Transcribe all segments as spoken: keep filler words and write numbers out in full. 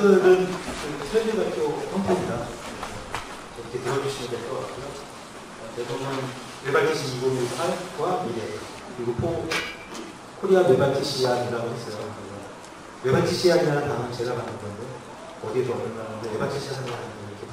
오늘은 서울대학교 형태입니다. 이렇게 들어주시면 될 것 같고요. 내부는 웨발티시 이천이십팔과 미래, 그리고 포, 코리아 웨발티시안이라고 했어요. 웨발티시안이라는 단어는 제가 만든 건데, 어디에도 없는 단어인데, 웨발티시안이라는 단어를 이렇게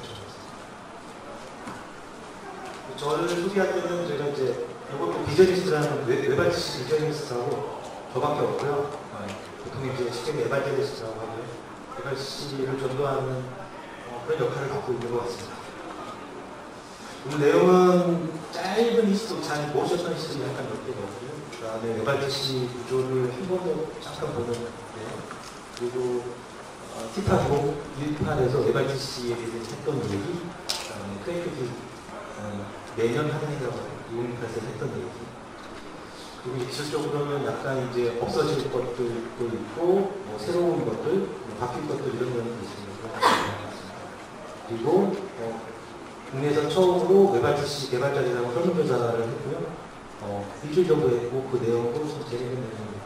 붙여줬어요. 저를 소개할 때는 제가 이제, 이것도 비저니스트라는 웨발티시 비저니스트하고 저밖에 없고요. 보통 이제 쉽게 웨발티시라고 하고요. 웨발티시를 전도하는 어, 그런 역할을 갖고 있는 것 같습니다. 오늘 내용은 짧은 히스토리, 잘 모르셨던 히스토리 약간 몇 개가 있고요. 그 다음에 웨발티시 구조를 한 번 더 잠깐 보는 데, 그리고 어, 티파 일 판에서 웨발티시에 대해서 했던 얘기, 그 다음에 크레이티브 어, 매년 하는 해라고 이천팔에서 했던 얘기, 그리고 기술적으로는 약간 이제 없어질 것들도 있고, 뭐 새로운 것들, 뭐 바뀔 것들 이런 면이 있습니다. 그리고 어, 국내에서 처음으로 웨발티시 개발자들하고 설문조사를 했고요. 어, 일주일 정도 했고 그 내용도 좀 재밌는 내용입니다.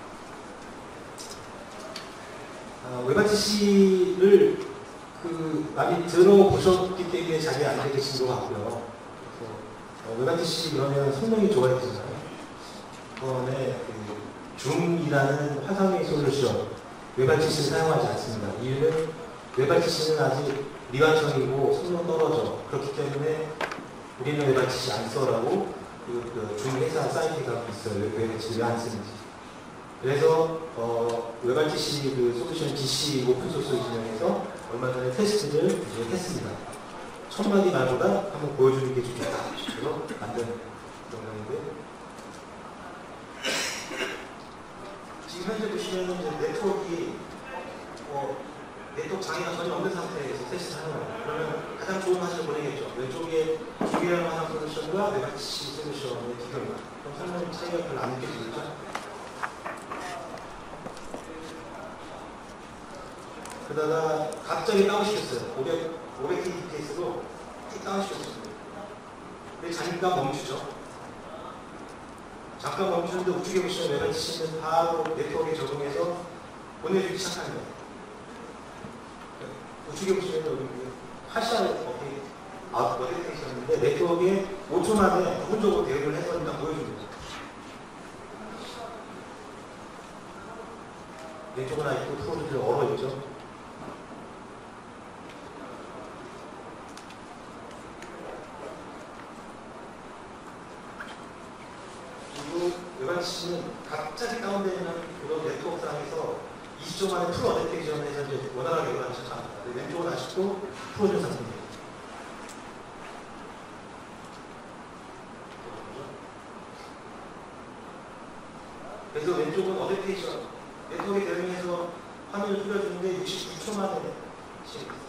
어, 웨발티시를 그 많이 들어보셨기 때문에 자리에 앉아 계신 것 같고요. 그래서 어, 웨발티시 그러면 성능이 좋아야 되잖아요. 이번에 그 줌이라는 화상회의 솔루션 웨발티시를 사용하지 않습니다. 이유는 웨발티시는 아직 미완성이고 성능 떨어져. 그렇기 때문에 우리는 웨발티시 안 써라고 그, 그 줌 회사 사이트가 있어요. 웨발티시 왜 안 쓰는지. 그래서 어, 웨발티시 그 솔루션 지씨 오픈소스 진영에서 얼마 전에 테스트를 이제 했습니다. 첫 마디 말보다 한번 보여주는 게 좋겠다. 그래서 만든 그런 건데. 지금 현재 보시면 이제 네트워크가 어, 네트워크 장애가 전혀 없는 상태에서 테스트를 하는 거예요. 그러면 가장 좋은 화질을 보내겠죠. 왼쪽에 기계형 화상 솔루션과 웨발티시 솔루션의 비교입니다. 그럼 설명 차이가 별로 안 느껴지겠죠? 그러다가 갑자기 다운시켰어요. 오백 케이비피에스로 쭉 다운시켰습니다. 근데 잠깐 멈추죠. 잠깐 멈추는데 우측에 보시면 웨발티시는 바로 네트워크에 적용해서 보내주기 시작하는 거예요. 우측에 보시면 여기 파셜 어떻게 어디테이션인데 네트워크에 오 초 만에 부분적으로 대응을 해서 일단 보여줍니다. 왼쪽은 아직도 프로들이 얼어있죠. 웨발티시는 갑자기 다운되는 그런 네트워크상에서 이십 초 만에 풀 어댑테이션을 해서 이제 원활하게 열어가기 시작합니다. 왼쪽은 아직도 풀어준 상태입니다. 그래서 왼쪽은 어댑테이션, 네트워크에 대응해서 화면을 풀어주는데 육십구 초 만에 시작했습니다.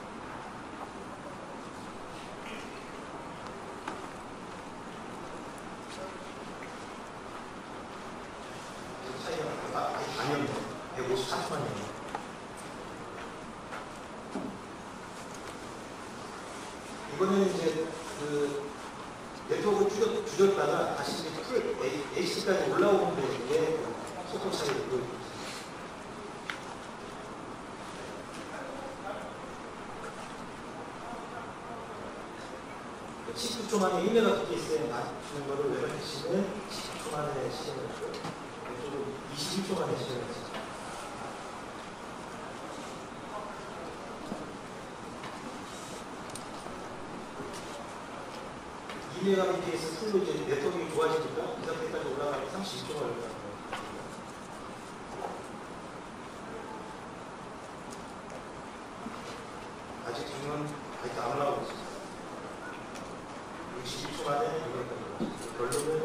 백오십사 초 만이에요. 이거는 이제 그 네트워크 줄였, 줄였다가 다시 이제 풀 에이치디까지 올라오는 데에 속도 차이를 보여줍니다. 십구 초 만에 일 메가비피에스에 맞추는 거를 웨발티시는 십구 초 만에 시행을 했고요. 이쪽은 이십일 초 만에 시행을 했어요. 이 메가비피에스 풀로 이제 네트워크가 좋아지니까 이 상태까지 올라가면 삼십이 초가 걸려요. 아직 지금은 아직 안 올라가고 있습니다. 육십이 초 만에 여기까지 올라갔어요. 결론은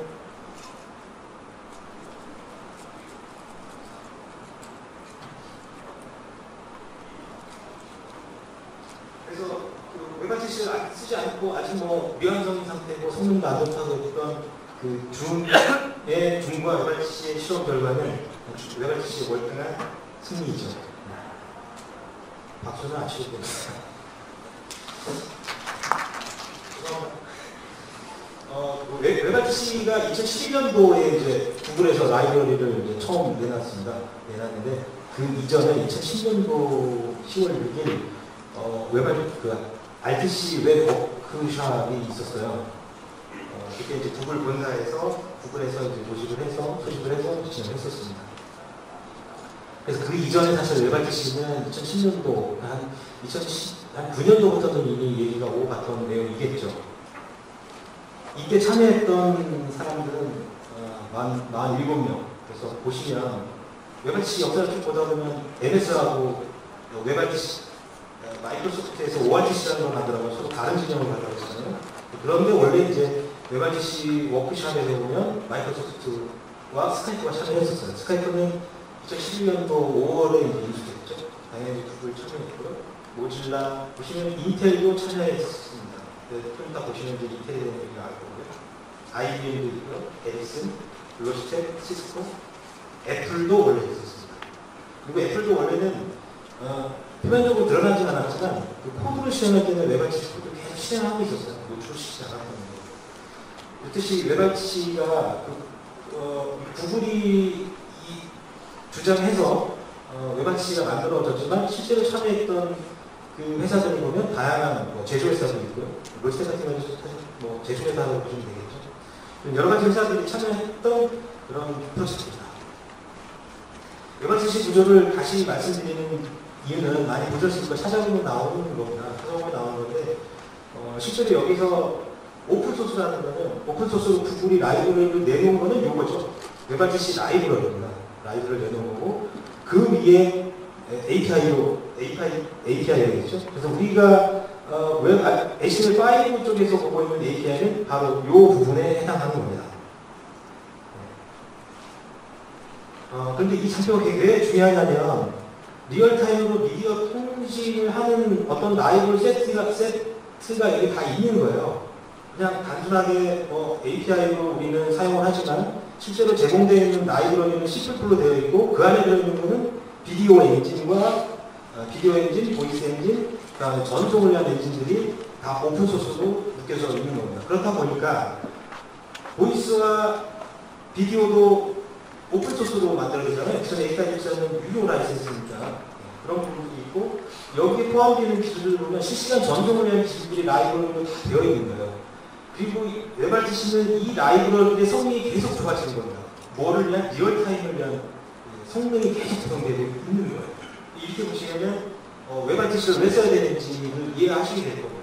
그래서 그 웨발티시를 쓰지 않고 아직 뭐 미완성인 상태고 성능도 안 좋다고 했던 그 줌의 줌과 웨발티시의 실험 결과는 웨발티시의 월등한 승리이죠. 박수는 안 치고 됩니다. 어, 웨발티시가 이천십이 년도에 이제 구글에서 라이브러리를 이제 처음 내놨습니다. 내놨는데 그 이전에 이천십 년도 시월 육일 어, 웹 그 알티씨 웹 워크숍이 있었어요. 어, 그때 이제 구글 본사에서 구글에서 이제 모집을 해서 소집을 해서 진행을 했었습니다. 그래서 그 이전에 사실 웹 알티씨는 이천십 년도 한 한 구 년도부터는 이미 얘기가 오고 갔던 내용이겠죠. 이때 참여했던 사람들은 어, 만, 만 일곱 명. 그래서 보시면 웹알티씨 역사를 쭉 보다 보면 엠에스하고 웹알티씨, 마이크로소프트에서 오알티씨라는 걸 만들어서 서로 다른 진영을 가려고 했잖아요. 그런데 원래 이제 웹알티씨 워크숍에 보면 마이크로소프트와 스카이프가 참여했었어요. 스카이프는 이천십일 년도 오월에 이제 인수됐죠. 당연히 구글 참여했고요. 모질라 보시면 인텔도 참여했었습니다. 좀 이따 보시면 이제 인텔에 대한 얘기가 나올 거고요. 아이비엠도 있고요. 에리슨, 로지텍, 시스코, 애플도 원래 있었습니다. 그리고 애플도 원래는 어, 표면적으로 드러나진 않았지만 그 코드를 실행할 때는 웹알티씨 코드를 계속 실행하고 있었어요. 노출시키지 않았거든요. 그렇듯이 웹알티씨가 그, 어, 구글이 이 주장해서 어, 웹알티씨가 만들어졌지만 실제로 참여했던 그 회사들을 보면 다양한 뭐 제조회사도 있고요. 로지텍 같은 경우는 사실 뭐 제조회사라고 보시면 되겠죠. 여러 가지 회사들이 참여했던 그런 프로젝트입니다. 웹알티씨 구조를 다시 말씀드리는 이유는 많이 보셨을 거 찾아보면 나오는 겁니다. 찾아보면 나오는 건데 어, 실제로 여기서 오픈소스라는 거는 오픈소스로 구글이 라이브러리를 내놓은 거는 이거죠. 웹알티씨 라이브러리입니다. 라이브를 내놓은 거고 그 위에 에이피아이로 에이피아이, 에이피아이겠죠. 그래서 우리가 어, 웹 에이치티엠엘 파이브 쪽에서 보고 있는 에이피아이는 바로 이 부분에 해당하는 겁니다. 어, 그런데 이 장표가 왜 중요하냐면 리얼타임으로 미디어 통신을 하는 어떤 라이브러리 세트가, 세트가 여기 다 있는 거예요. 그냥 단순하게 뭐 에이피아이로 우리는 사용을 하지만 실제로 제공되어 있는 라이브러리는 씨 플러스 플로 되어 있고 그 안에 들어있는 거는 비디오 엔진과 어, 비디오 엔진, 보이스 엔진, 그 다음에 전송을 위한 엔진들이 다 오픈소스로 묶여져 있는 겁니다. 그렇다 보니까 보이스와 비디오도 오픈소스로 만들어지잖아요. 기존 에이피아이는 유료 라이센스니까 그런 부분도 있고 여기에 포함되는 기술들을 보면 실시간 전송을 위한 기술들이 라이브러리로 다 되어 있는 거예요. 그리고 웹알티씨는 이 라이브러리의 성능이 계속 좋아지는 겁니다. 뭐를 위한? 리얼타임을 위한 성능이 계속 적용되고 있는 거예요. 이렇게 보시면 어, 웹알티씨를 왜 써야 되는지를 이해하시게 될 겁니다.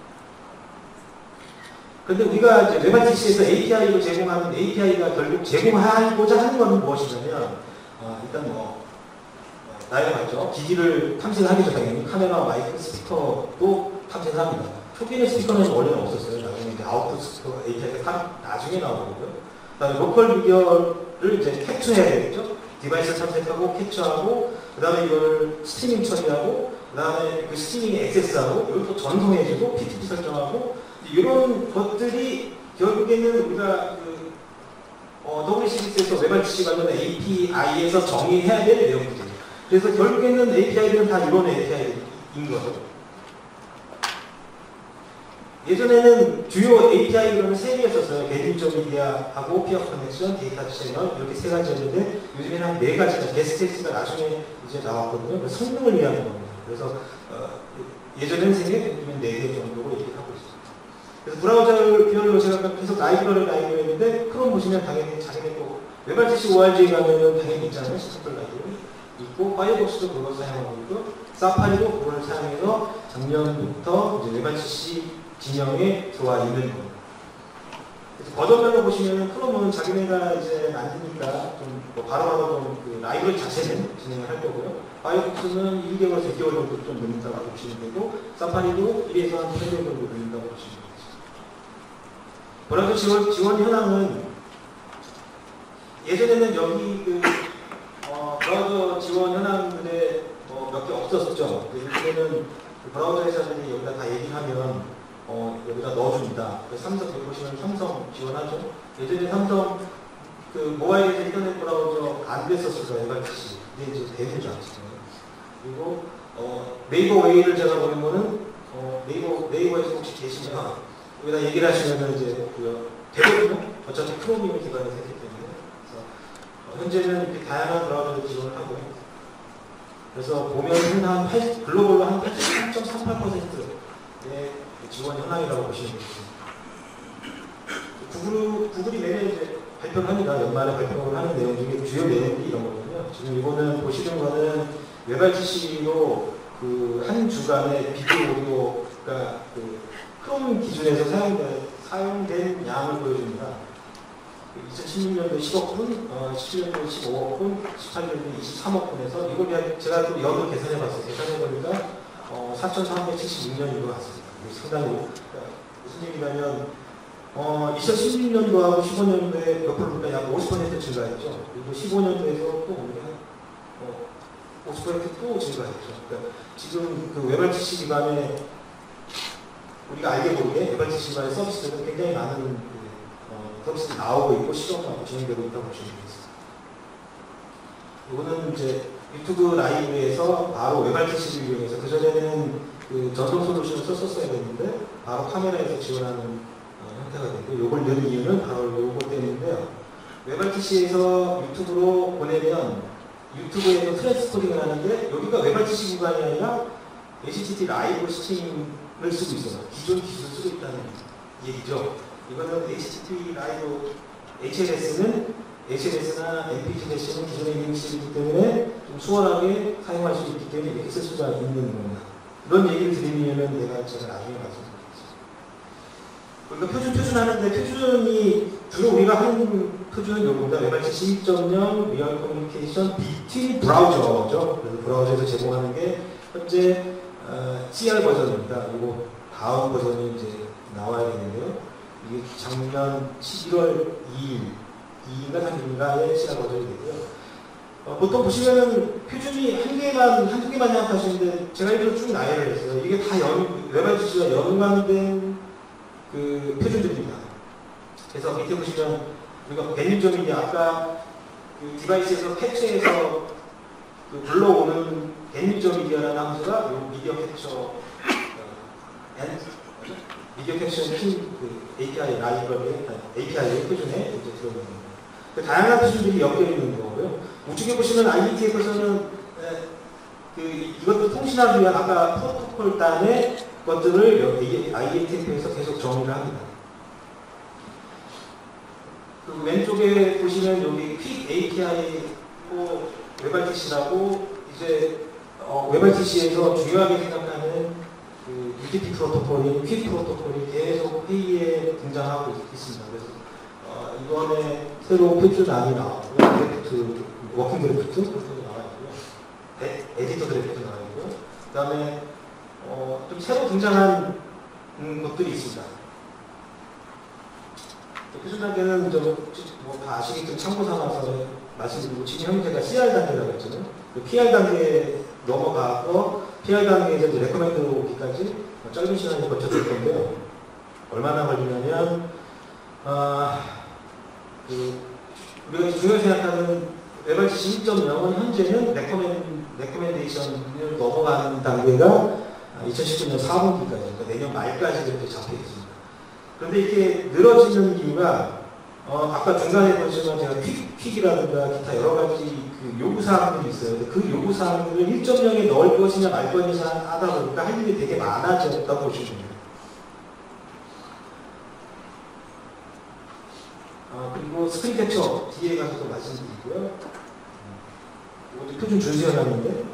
그런데 우리가 이제 웹알티씨에서 에이피아이로 제공하는 에이피아이가 결국 제공하고자 하는 것은 무엇이냐면 어, 일단 뭐 어, 나이가 맞죠? 기기를 탐색하기 전에 카메라, 마이크, 스피커도 탐색합니다. 초기의 스피커는 원래는 없었어요. 나중에 이제 아웃풋 스피커 에이피아이가 나중에 나오고요. 그 다음에 로컬 미디어를 이제 캡처해야 되겠죠? 디바이스 탐색하고 캡처하고 그 다음에 이걸 스트리밍 처리하고 그 다음에 그 스트리밍 액세스하고 이걸 또 전송해주고 피티피 설정하고 이런 것들이 결국에는 우리가 그 어, 더블유시디씨에서 웹알티씨 관련 에이피아이에서 정의해야 될 내용들이에요. 그래서 결국에는 에이피아이들은 다 이런 에이피아이인 거죠. 예전에는 주요 에이피아이로는 세 개였었어요. 게딩적 미디어하고 피어 커넥션, 데이터 채널 이렇게 세 가지였는데 요즘에는 한 네 가지가 게스트엑스가 나중에 이제 나왔거든요. 그래서 성능을 위한 겁니다. 그래서 어, 예전에는 세 개, 요즘엔 네 개 정도로 얘기하고 있습니다. 그래서 브라우저 비율로 제가 계속 라이브러리 라이브러리 했는데 크롬 보시면 당연히 자기네 또 웹알티씨 오알지 가면은 당연히 있잖아요. 시스템 라이브러리 있고 파이어폭스도 그걸 사용하고 있고 사파리도 그걸 사용해서 작년부터 이제 웹알티씨 진영에 들어와 있는 겁니다. 버전별로 보시면 크롬은 자기네가 이제 만드니까 좀 바로바로 좀 그 라이브러리 자체는 진행을 할 거고요. 파이어폭스는 일 개월에서 이 개월 정도 좀 늦는다고 보시면 되고 사파리도 일에서 한 삼 개월 정도 늦는다고 보시면 되겠습니다. 브라우저 지원, 지원 현황은 예전에는 여기 그 어, 브라우저 지원 현황들에 뭐 몇 개 없었었죠. 요즘에는 브라우저 회사들이 여기다 다 얘기하면 어, 여기다 넣어줍니다. 삼성, 여기 보시면 삼성 지원하죠. 예전에 삼성 그 모바일에서 인터넷 브라우저 안 됐었어요. 웹알티씨. 근데 이제 되는 줄 알았어요. 그리고 어, 네이버 웨이를 제가 보는 거는 어, 네이버, 네이버에서 혹시 계시면 여기다 얘기를 하시면 이제 그 되거든요. 어차피 크롬이 기반에서 했기 때문에. 그래서 어, 현재는 이렇게 다양한 브라우저를 지원을 하고요. 그래서 보면은 한 팔십, 글로벌로 한 팔십삼 점 삼팔 퍼센트의 지원 현황이라고 보시면 되겠습니다. 구글, 구글이 매년 이제 발표를 합니다. 연말에 발표를 하는 내용 중에 주요 내용이 이런 거거든요. 지금 이거는 보시는 거는 웹알티씨로 그 한 주간의 비디오 오디오가 그 크롬 기준에서 사용된, 사용된 양을 보여줍니다. 이천십육 년도에 십억 분, 어, 십칠 년도에 십오억 분, 십팔 년도에 이십삼억 분에서 이걸 제가 또 연을 계산해 봤어요. 계산해 보니까 어, 사천삼백칠십육 년인 것 같습니다. 상당히 그러니까 무슨 얘기냐면 어, 이천십육 년도하고 십오 년도에 몇 프로니까 약 오십 퍼센트 증가했죠. 그리고 십오 년도에서 또 오늘 어, 오십 퍼센트 또 증가했죠. 그러니까 지금 그 웹알티씨 기반의 우리가 알게 모르게 웹알티씨 기반의 서비스들은 굉장히 많은 그, 어, 서비스들이 나오고 있고 시정하고 진행되고 있다고 보시면 되겠습니다. 이거는 이제 유튜브 라이브에서 바로 웹알티씨를 이용해서 그전에는 그 전송 솔루션을 썼었어야 됐는데 바로 카메라에서 지원하는 어, 형태가 되고 이걸 넣은 이유는 바로 이거 때문인데요. 웹알티씨에서 유튜브로 보내면 유튜브에서 트랜스코딩을 하는데 여기가 웹알티씨 구간이 아니라 에이치티티 라이브 스트리밍을 쓰고 있어서 기존 기술을 쓰고 있다는 얘기죠. 이거는 에이치티티 라이브 에이치엘에스는 에이치엘에스나 엠피지-는 기존의 기능이기 때문에 좀 수월하게 사용할 수 있기 때문에 이렇게 쓸 수가 있는 겁니다. 이런 얘기를 드리면 내가 제가 나중에 말씀드리겠습니다. 그러니까 표준 표준 하는데 표준이 주로 우리가 하는 표준은 요겁니다. 웹알티씨 일 점 영 리얼 커뮤니케이션 비트윈 브라우저죠. 그래서 브라우저에서 제공하는 게 현재 어, 씨알 버전입니다. 그리고 다음 버전이 이제 나와야 되는데요. 이게 작년 십일월 이일, 이일인가 삼일인가에 씨알 버전이 되고요. 어, 보통 보시면은 표준이 한 개만, 한두 개만 생각하시는데 제가 이걸 쭉 나열을 했어요. 이게 다 연, 웹알티씨가 연관된 그 표준들입니다. 그래서 밑에 보시면 우리가 밴유점이 아까 그 디바이스에서 캡처해서 그 불러오는 밴유점 미디어라는 함수가 요 미디어 캡처 어, 앤, 미디어 캡처의 그 에이피아이 라이브러리, 에이피아이 표준에 이제 들어오는 겁니다. 그 다양한 표준들이 엮여 있는 거고요. 우측에 보시면 아이이티에프에서는 그 이것도 통신하기 위한 아까 프로토콜 단의 것들을 아이이티에프에서 계속 정의를 합니다. 그 왼쪽에 보시면 여기 퀵 에이피아이 웹알티씨라고 이제 어, 웹알티씨에서 중요하게 생각하는 그 유티피 프로토콜인 퀵 프로토콜이 계속 회의에 등장하고 있, 있습니다. 그래서 어, 이번에 새로 표준안이 나왔고요. 드래프트, 워킹 드래프트 나와 있고요. 에디터 드래프트 나와 있고요. 그 다음에 어, 좀 새로 등장한 음, 것들이 있습니다. 표준 단계는 뭐다 아시겠지만 참고 삼아서 말씀드리고 지금 현재가 씨알 단계라고 했잖아요. 그 피알 단계에 넘어가서 피알 단계에서 이제 레코멘드 오기까지 짧은 시간이 거쳐질 건데요. 얼마나 걸리냐면 아, 그 우리가 중요하게 생각하는 웹알티씨 일 점 영은 현재는 레코멘, 레코멘데이션을 넘어가는 단계가 이천십구 년 사 분기까지, 그러니까 내년 말까지 이렇게 잡혀 있습니다. 그런데 이렇게 늘어지는 이유가 어, 아까 중간에 보시면 제가 퀵, 퀵이라든가 기타 여러 가지 그 요구사항들이 있어요. 근데 그 요구사항들을 일 점 영에 넣을 것이냐 말 것이냐 하다 보니까 할 일이 되게 많아졌다고 보시면 돼요. 어, 그리고 스크린 캡처 뒤에 가서도 말씀드리고요. 이것도 표준 준수현황인데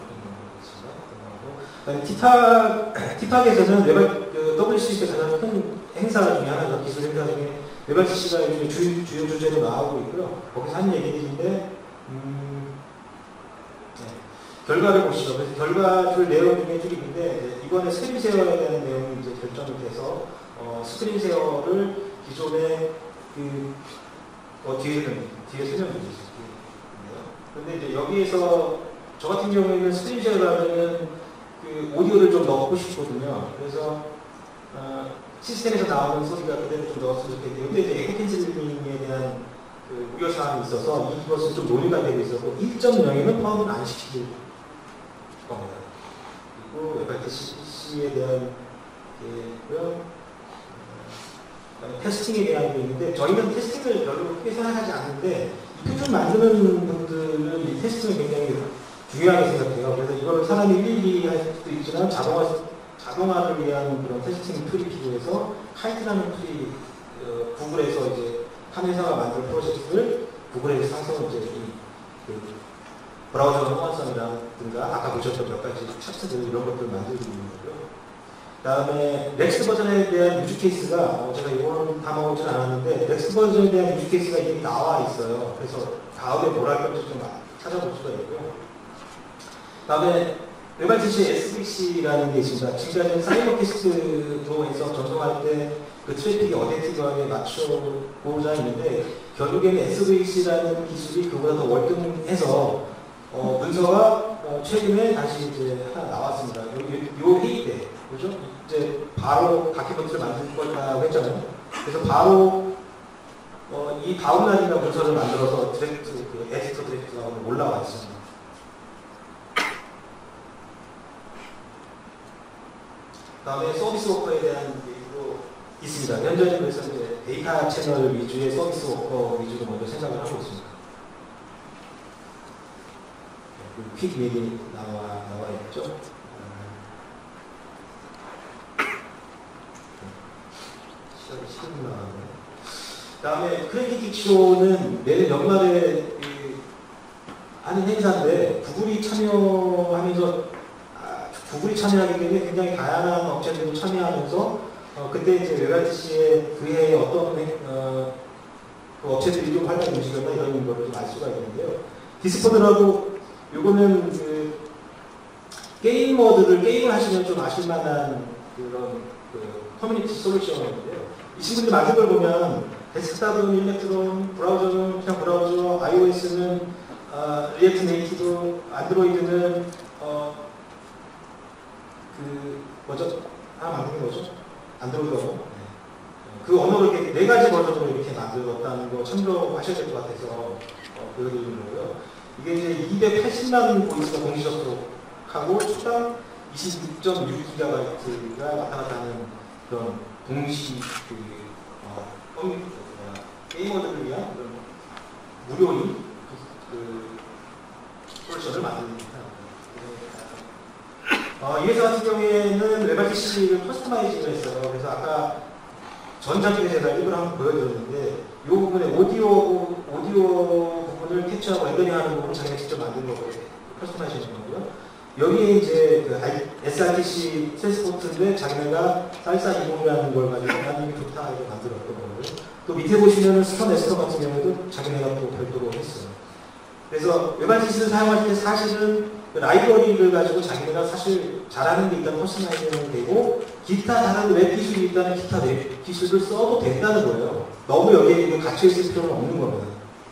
티팍, 티팍에서는 웹, 그 더블유씨씨의 가장 큰 행사 중에 하나죠. 기술 행사 중에 웹알티씨가 요즘에 주, 주요 주제로 나오고 있고요. 거기서 하는 얘기들인데, 음, 네. 결과를 보시죠. 그래서 결과줄 내용 중에 쭉 있는데, 이번에 스크린 쉐어에 대한 내용이 이제 결정이 돼서, 어, 스크린 쉐어를 기존에 그, 어, 뒤에는, 뒤에 설명드리겠습니다. 근데 이제 여기에서, 저 같은 경우에는 스크린 쉐어를 하면은 그 오디오를 좀 넣고 싶거든요. 그래서, 어, 시스템에서 나오는 소리가 그대로 좀 넣었으면 좋겠는데, 근데 이제 에코 캔슬링에 대한 그 우려사항이 있어서 이것은 좀 논의가 되고 있어서 일 점 영에는 포함을 안 시킬 겁니다. 그리고 웹알티씨에 대한 게 테스팅에 대한 게 있는데, 저희는 테스팅을 별로 크게 생각하지 않는데, 이 표준 만드는 분들은 이 테스팅을 굉장히 중요하게 생각해요. 그래서 이거를 사람이 일일이 할 수도 있지만 자동화, 자동화를 위한 그런 테스팅 툴이 필요해서 카이트라는 툴이 어, 구글에서 이제 한 회사가 만든 프로젝트를 구글에서 사서 이제 이 그 브라우저 호환성이라든가 아까 보셨던 몇 가지 차트들 이런 것들을 만들고 있는 거고요. 그 다음에 넥스트 버전에 대한 유즈 케이스가 어, 제가 이거는 다 먹어보진 않았는데 넥스트 버전에 대한 유즈 케이스가 이미 나와 있어요. 그래서 다음에 뭘 할 건지 좀 찾아볼 수가 있고요. 그 다음에 웹알티씨 에스비씨라는 게 있습니다. 지금까지 사이버캐스트로에서 전송할 때 그 트래픽이 어댑티브하게 맞춰보자 했는데 결국에는 에스비씨라는 기술이 그보다 더 월등해서 어, 문서가 어, 최근에 다시 이제 하나 나왔습니다. 요, 요, 요 회의 때, 그죠? 이제 바로 다큐멘트를 만들 거라고 했잖아요. 그래서 바로 어, 이 다음 날인가 문서를 만들어서 디렉트, 그 에디터 디렉트가 오늘 올라와 있습니다. 그 다음에 서비스 워커에 대한 얘기도 있습니다. 현재는 그래서 이제 데이터 채널 위주의 서비스 워커 위주로 먼저 생각을 하고 있습니다. 퀵 얘기 나와, 나와 있죠. 시간이 십 분 나왔네요. 그 다음에 크레딧 쇼는 내년 연말에 그 하는 행사인데 구글이 참여하면서 아, 구글이 참여하기 때문에 굉장히 다양한 업체들도 참여하면서 어, 그때 이제 웹알티씨의 그해에 어떤 어, 그 업체들이 좀 활동이 움직였나 이런 거를 좀 알 수가 있는데요. 디스코드라고 요거는 그 게이머들을 게임을 하시면 좀 아실만한 그런 그 커뮤니티 솔루션인데요. 이 친구들이 만든 걸 보면 데스크탑은 일렉트론, 브라우저는 그냥 브라우저, iOS는 어, 리액트 네이티브, 안드로이드는 어, 그 뭐죠? 하나 만든 게 뭐죠? 안드로이드하고 네. 그 언어를 이렇게 네 가지 버전으로 이렇게 만들었다는 거 참조하셔야 될 것 같아서 어, 보여드리는 거고요. 이게 이제 이백팔십만 보이스가 동시 접속하고 초당 이십육 점 육 기가바이트가 왔다 갔다 하는 그런 동시 그 어, 컴퓨터 게이머들을 위한 그런 무료인 그 솔루션을 만듭니다. 어, 이 회사 같은 경우에는 웹알티씨를 커스터마이징을 했어요. 그래서 아까 전작에 제가 일부러 한번 보여드렸는데 이 부분에 오디오, 오디오 부분을 캡처하고 렌더링하는 부분을 자기가 직접 만든 거고요. 커스터마이징 거고요. 여기에 이제 그 에스알티씨 셀스포트인데 자기네가 쌀쌀 이공이라는 걸 가지고 하는 게 좋다 이렇게 만들었던 거고요. 또 밑에 보시면은 스턴 에스터 같은 경우도 자기네가 또 별도로 했어요. 그래서 웹알티씨를 사용할 때 사실은 그 라이브러리를 가지고 자기네가 사실 잘하는 게 일단 퍼스널라이징이 되고 기타 다른 웹 기술이 있다는 기타 웹 기술을 써도 된다는 거예요. 너무 여기에 갇혀있을 필요는 없는 겁니다.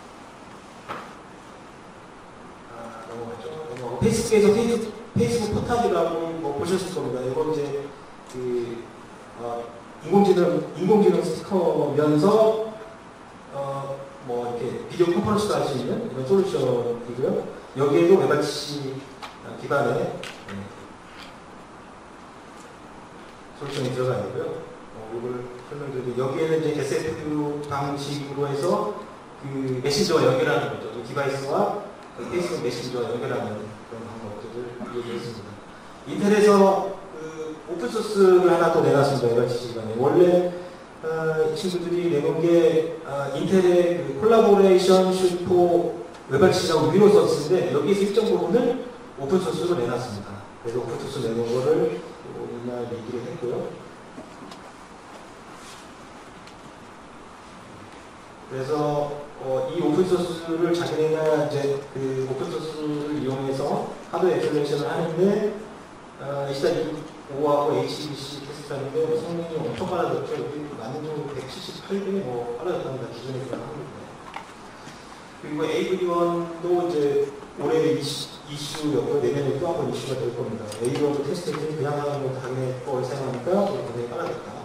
아, 넘어가죠. 넘어가고 페이스북에서 페이스, 페이스북 포탑이라고 뭐 보셨을 겁니다. 이건 이제 그 어, 인공지능 인공지능 스티커면서 어, 뭐 이렇게 비디오 컨퍼런스도 할 수 있는 이런 솔루션이고요. 여기에도 웹알티씨 기반의 네, 솔루션이 들어가 있고요. 어, 이걸 설명드리고 여기에는 이제 에스에프유 방식으로 해서 그 메신저와 연결하는 거죠. 그 디바이스와 그 페이스북 메신저와 연결하는 그런 방법들을 얘기했습니다. 인텔에서 그 오픈소스를 하나 또 내놨습니다. 웹알티씨 기반에. 원래 어, 이 친구들이 내놓은 게 어, 인텔의 그 콜라보레이션 슈퍼 웹알티씨라고 위로 서비스인데 여기에서 일정 부분을 오픈소스로 내놨습니다. 그래서 오픈소스 내놓은 거를 오늘 얘기를 했고요. 그래서 어, 이 오픈소스를 자기네가 이제 그 오픈소스를 이용해서 하드웨어 애플레이션을 하는데 어, 이십오하고 에이치비씨 테스트하는데 성능이 엄청 빨라졌죠. 여기 난이도 백칠십팔 배 뭐 빨라졌답니다. 기존에 그런 합니다. 그리고 에이브리원도 이제 올해 이슈, 이슈였고 내년에 또 한 번 이슈가 될 겁니다. 에이브리원도 테스트는 그냥 하는 거 당연히 걸 사용하니까 굉장히 빨라졌다.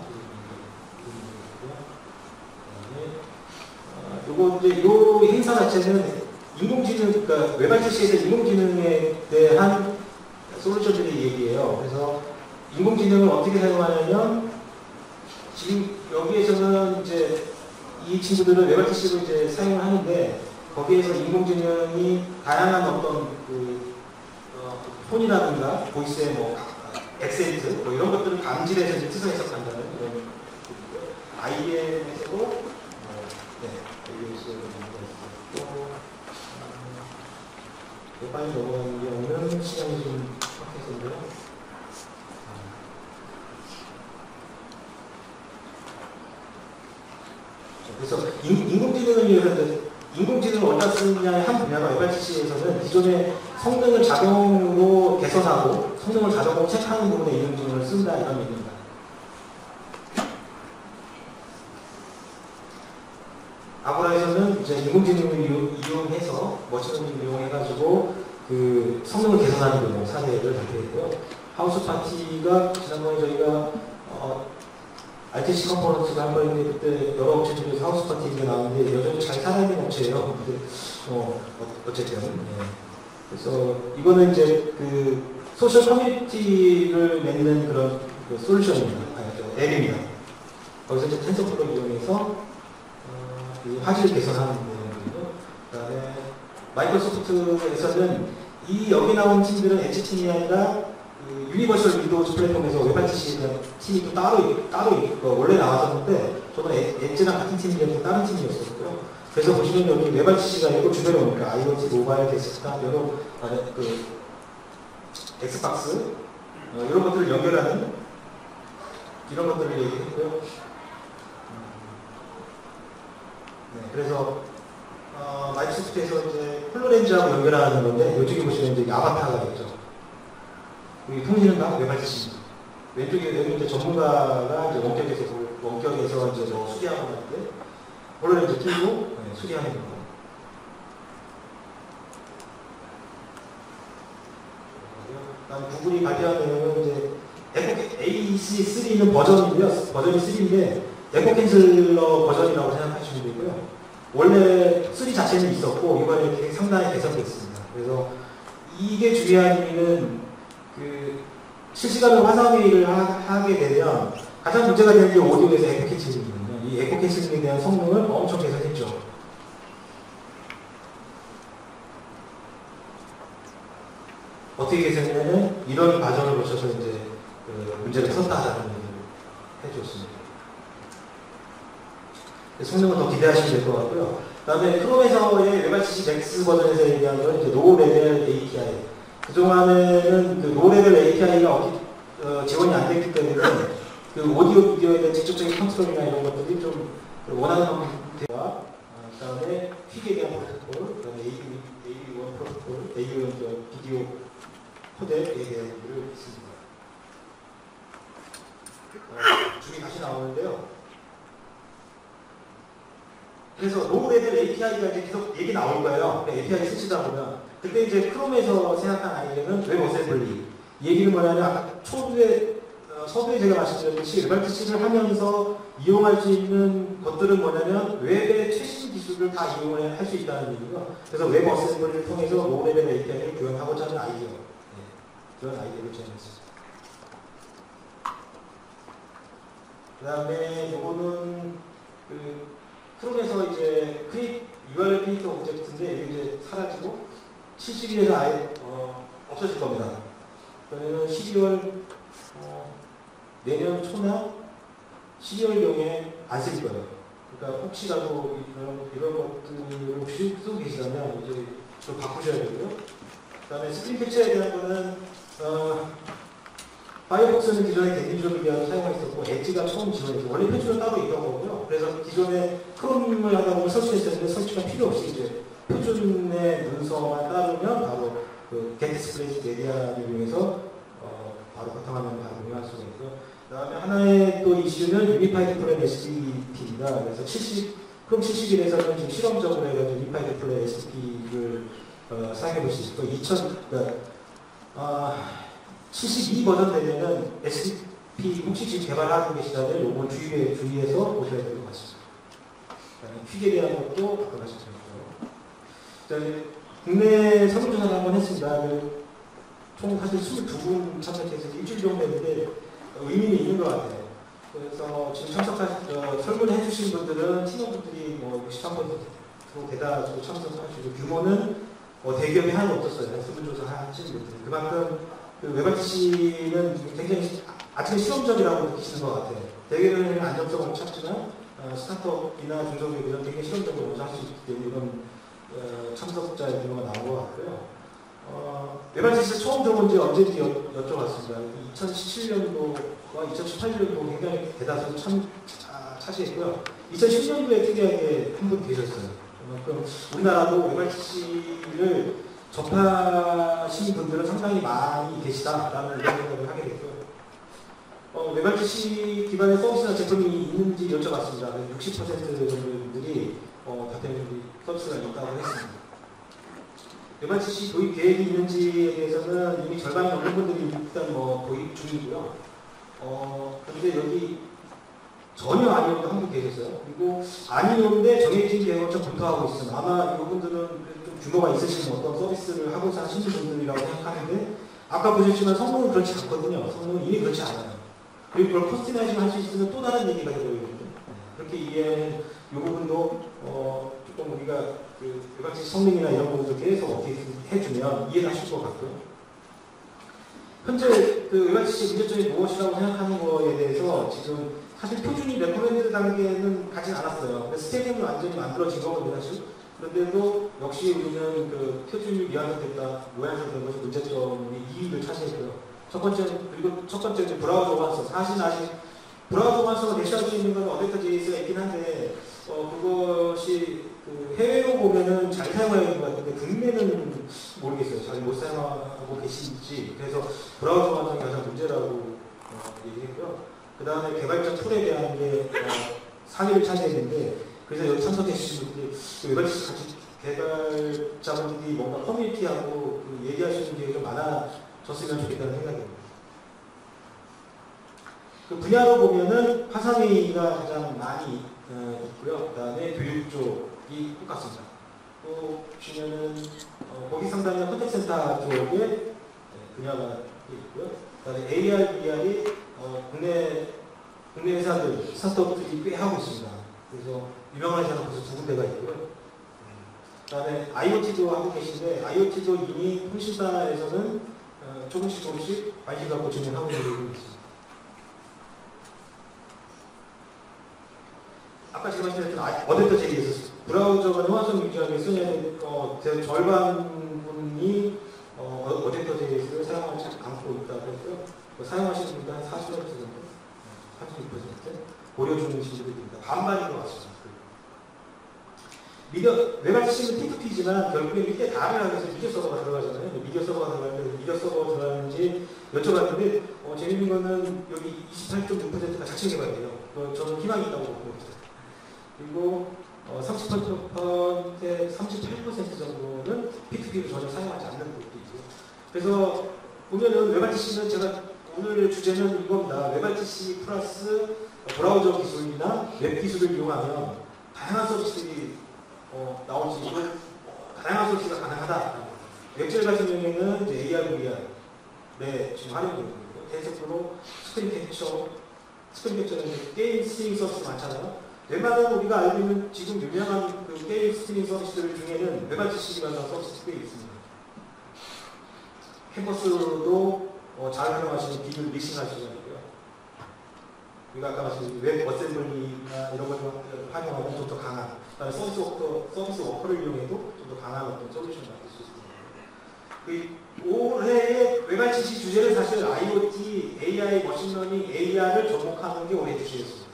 요거 이제 요 행사 자체는 인공지능, 그러니까 웹알티씨에서 인공지능에 대한 솔루션들의 얘기예요. 그래서 인공지능을 어떻게 사용하냐면 지금 여기에서는 이제 이 친구들은 웹알티씨로 이제 사용을 하는데 거기에서 인공지능이 다양한 어떤 그 어, 톤이라든가 보이스의 뭐 액센트 뭐 이런 것들을 감지해서 이제 뜻을 해석한다는 이런 아이엠에서도 어, 네, 아이엠에서도 있고 또 빨리 넘어가는 경우는 시간이 좀 빡했는데요. 그래서 인, 인공지능을 위해서 인공지능을 어디다 쓰느냐의 한 분야가 웹알씨씨에서는 기존의 성능을 자동으로 개선하고 성능을 자동으로 체크하는 부분에 인공지능을 쓴다 이런 얘기입니다. 아고라에서는 이제 인공지능을 이용해서 머신러닝을 이용해가지고 그 성능을 개선하는 부분 사례를 발표했고요. 하우스 파티가 지난번에 저희가 어, 알티씨 컨퍼런스가 한 번 했는데 그때 여러 업체 중에서 하우스 파티 얘기가 나왔는데 여전히 잘 살아있는 업체예요. 근데 어, 어쨌든 네. 그래서 이거는 이제 그 소셜 커뮤니티를 맺는 그런 그 솔루션입니다. 아니, 앱입니다. 거기서 이제 텐서플로우 이용해서 어, 그 화질을 개선하는 부분이고요. 그다음에 마이크로소프트에서는 이 여기 나온 팀들은 엣지팀이 아니라 그 유니버셜 윈도우즈 플랫폼에서 웹알티씨 팀이 또 따로, 따로 있고, 원래 나왔었는데, 저는 엣지랑 같은 팀이었고 다른 팀이었었고요. 그래서 보시면 여기 웹알티씨가 있고, 주변에 오니까 아이오티, 모바일, 데스크탑, 여러, 그, 엑스박스, 어, 이런 것들을 연결하는, 이런 것들을 얘기했고요. 네, 그래서, 어, 마이크로소프트에서 이제 홀로렌즈하고 연결하는 건데, 이쪽에 보시면 이제 아바타가 있죠. 여기 통신은가 웹알티씨. 왼쪽에 여기 이제 전문가가 이제 원격에서 원격에서 이제 뭐 수리하고 할 때 홀로렌즈 끼고 네, 수리하는 거. 그다음 구글이 발표한 내용은 이제 에코 에이씨 쓰리는 버전이고요. 버전이 쓰리인데 에코 캔슬러 버전이라고 생각하시면 되고요. 원래 쓰리 자체는 있었고 이번에 상당히 개선됐습니다. 그래서 이게 중요한 의미는 그 실시간으로 화상회의를 하, 하게 되면 가장 문제가 되는 게 오디오에서 에코 캔슬링이거든요. 이 에코 캔슬링에 대한 성능을 엄청 개선했죠. 어떻게 개선했냐면 이런 과정을 거쳐서 이제 그 문제를 풀었다라는 얘기를 해줬습니다. 성능을 더 기대하시면 될 것 같고요. 그 다음에 크롬에서의 웹알티씨 맥스 버전에서 얘기한 건 이제 로우 레벨 에이피아이. 그동안에는 그 로레벨 에이피아이가 어디, 어, 지원이 안 됐기 때문에 그 오디오 비디오에 대한 직접적인 컨트롤이나 이런 것들이 좀 원하는 형태와 어, 그 다음에 퀵에 대한 프로토콜, 그 다음에 에이비원 프로토콜, 에이비원 비디오 코덱에 대한 얘기를 했습니다. 어, 중에 다시 나오는데요. 그래서 로레벨 에이피아이가 이제 계속 얘기 나올 거예요. 에이피아이 쓰시다 보면. 그때 이제 크롬에서 생각한 아이디어는 웹 어셈블리. 이 얘기는 뭐냐면 아까 초두에, 어, 서두에 제가 말씀드렸듯이 웹알티씨를 하면서 이용할 수 있는 것들은 뭐냐면 웹의 최신 기술을 다 이용을 할 수 있다는 얘기고요. 그래서 웹 어셈블리를 통해서 로레벨 에이피아이를 교환하고자 하는 아이디어. 네, 그런 아이디어를 제안했습니다. 그 다음에 이거는 그 크롬에서 이제 크립, 유알엘 크리에이터 오브젝트인데 이게 이제 사라지고 칠십 일에서 아예 어, 없어질 겁니다. 그러면 십이월 어, 내년 초나 십이월경에 안 쓸 거예요. 그러니까 혹시라도 이런, 이런 것들을 혹시 쓰고 계시다면 이제 좀 바꾸셔야 되고요. 그 다음에 스크린 캡처에 대한 거는 어, 파이어폭스는 기존에 데미지를 위한 사용을 했었고 엣지가 처음 지원했고 원래 표준은 따로 있던 거고요. 그래서 기존에 크롬을 하다 보면 설치했었는데 설치가 필요 없이 이제 표준의 문서만 따르면 바로 그 get display 메디아를 이용해서 어, 바로 바탕화면을 바로 운영할 수가 있고요. 그 다음에 하나의 또 이슈는 유니파이드 플랜 에스디피입니다. 그래서 칠십, 크롬 칠십일에서는 지금 실험적으로 해가지고 유니파이드 플랜 에스디피를 어, 사용해 볼 수 있을 거예요. 이천, 그러니까, 어, 칠십이 버전 되면은 에스디피 혹시 지금 개발하고 계시다면 요건 주의해, 주의해서 보셔야 될 것 같습니다. 퀵에 대한 것도 아까 말씀드렸고요. 국내 설문조사를 한번 했습니다. 총 사실 이십이 분 참석해서 일주일 정도 했는데 의미는 있는 것 같아요. 그래서 지금 참석하신, 어, 설문을 해주신 분들은 팀원분들이 뭐 육십삼 퍼센트 대다수 참석하시고 규모는 어, 대기업이 하나도 없었어요. 설문조사 하시는 분들. 그만큼 그 웹알티씨는 굉장히 아직은 실험적이라고 느끼시는 것 같아요. 대기업은 안정성을 찾지만 어, 스타트업이나 중소기업은 굉장히 실험적으로 할 수 있기 때문에 이런 어, 참석자의 규모가 나온 것 같고요. 어, 웹알티씨 처음 들어본 지 언제인지 여, 여쭤봤습니다. 이천십칠 년도와 이천십팔 년도 굉장히 대다수 참, 차, 차지했고요. 이천십 년도에 특이하게 한 분 계셨어요. 그만큼 우리나라도 웹알티씨를 접하신 분들은 상당히 많이 계시다라는 이런 생각을 하게 됐고요. 어, 웹알티씨 기반의 서비스나 제품이 있는지 여쭤봤습니다. 육십 퍼센트 정도들이 어, 답변이 서비스가 있다고 했습니다. 웹알티씨 도입 계획이 있는지에 대해서는 이미 절반 넘는 분들이 일단 뭐 도입 중이고요. 어, 그런데 여기 전혀 아니어도 한 분 계셨어요. 그리고 아니었는데 정해진 계획을 좀 검토하고 있습니다. 아마 이분들은 좀 규모가 있으신 어떤 서비스를 하고자 하시는 분들이라고 생각하는데 아까 보셨지만 성능은 그렇지 않거든요. 성능은 이미 그렇지 않아요. 그리고 그걸 커스터마이징 할 수 있으면 또 다른 얘기가 되거든요. 그렇게 이해하는 이 부분도 어, 조금 우리가 그 웹알티씨 성능이나 이런 부분들 계속 어떻게 해주면 이해를 하실 것 같고요. 현재 그 웹알티씨 문제점이 무엇이라고 생각하는 거에 대해서 지금 사실 표준이 레코멘드 단계는 가진 않았어요. 스테디움은 완전히 만들어진 거거든요, 사실. 그런데도 역시 우리는 그 표준이 미완성됐다, 모양성된 것이 문제점이 이 위를 차지했고요. 첫 번째는, 그리고 첫 번째는 브라우저 완성. 사실 아직 브라우저 완성을 대시할 수 있는 건 어데이터 제이에스가 있긴 한데, 어, 그것이 그 해외로 보면은 잘 사용해야 되는 것 같은데, 국내는 모르겠어요. 잘 못 사용하고 계신지. 그래서 브라우저 완성이 가장 문제라고 어, 얘기했고요. 그 다음에 개발자 툴에 대한 게 어, 상위를 차지했는데, 그래서 여기 참석해 주신 분들이 웹알티씨 같이 개발자분들이 뭔가 커뮤니티하고 그 얘기할 수 있는 게 좀 많아졌으면 좋겠다는 생각입니다. 그 분야로 보면은 화상회의가 가장 많이 어, 있고요. 그 다음에 교육 쪽이 똑같습니다. 또 보시면은 어, 거기 상당히 컨택센터 쪽에 네, 분야가 있고요. 그 다음에 에이알, 브이알이 어, 국내, 국내 회사들, 스타트업들이 꽤 하고 있습니다. 그래서 유명한 회사는 벌써 두 군데가 있고요. 그 다음에 아이오티도 하고 계신데, 아이오티도 이미 통신사에서는 어, 조금씩 조금씩 관심 갖고 진행하고 있습니다. 아까 제가 말씀드렸던 어데이터 제이에스, 브라우저가 호환성 유지하기 위해서 어, 절반분이 어, 어데이터 제이에스를 사용하지 않고 있다고 했고요. 사용하시는 분들 한 사십 퍼센트 정도, 삼십육 퍼센트 고려 중이신 분들입니다. 반반인 것 같습니다. 미디어, 웹알티씨는 피투피지만 결국에 밑에 다음에 하기 위해서 미디어 서버가 들어가잖아요. 미디어 서버가 들어가는데 미디어 서버가 들어가는지 여쭤봤는데 어, 재밌는 거는 여기 이십팔 점 육 퍼센트가 자체 개발이에요. 어, 저는 희망이 있다고 보고 있어요. 그리고 어, 삼십팔 퍼센트, 삼십팔 퍼센트 정도는 피투피를 전혀 사용하지 않는 것도 있고요. 그래서 보면은 웹알티씨는 제가 오늘 주제는 이겁니다. 웹알티씨 플러스 브라우저 기술이나 웹 기술을 이용하면 다양한 서비스들이 어, 나올 수 있고 다양한 서비스가 가능하다. 웹젤 같은 경우에는 이제 에이알, 브이알에 지금 활용되고 있고요. 대표적으로 스크린 캡처, 스크린 캡처는 게임 스트리밍 서비스 많잖아요. 웬만한 우리가 알고 있는 지금 유명한 그 게임 스트리밍 서비스들 중에는 웹알티씨 기반한 서비스 꽤 있습니다. 캠퍼스도 어, 잘 활용하시는 비율 리싱 하시는 거고요. 우리가 아까 말씀드린 웹 어셈블리나 이런 걸 활용하면 좀 더 강한, 그다음에 서비스 워커, 서비스 워커를 이용해도 좀 더 강한 어떤 솔루션을 만들 수 있습니다. 그 올해의 웹알티씨 주제는 사실 아이오티, 에이아이, 머신러닝, 에이알을 접목하는 게 올해 주제였습니다.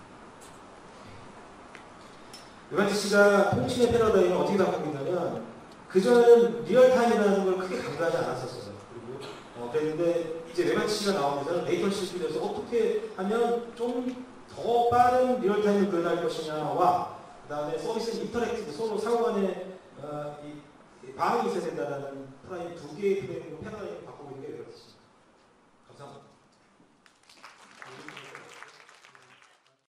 웹알티씨가 통신의 패러다임을 어떻게 바꾸고 있냐면, 그전에는 리얼타임이라는 걸 크게 강조하지 않았었어요. 그리고 어, 그랬는데 이제 웹알티씨가 나오면서 레이턴시에 대해서 어떻게 하면 좀 더 빠른 리얼타임을 구현할 것이냐와 그 다음에 서비스 인터랙티브, 서로 상호간에 어, 이 반응이 있어야 된다.